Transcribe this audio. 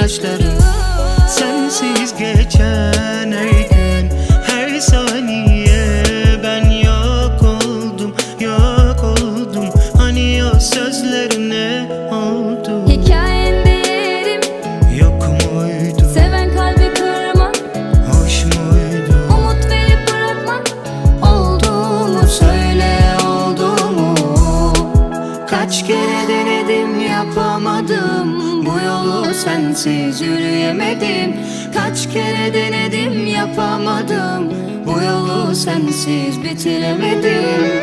gözyaşlarım. Sensiz geçen her gün, her saniye ben yok oldum, yok oldum. Hani o sözlerine oldu? Hikayende yerim yok muydu? Seven kalbi kırmak hoş muydu? Umut verip bırakmak oldu mu? Söyle oldu mu? Kaç kere denedim yapamadım, bu yolu sensiz yürüyemedim. Kaç kere denedim yapamadım, bu yolu sensiz bitiremedim.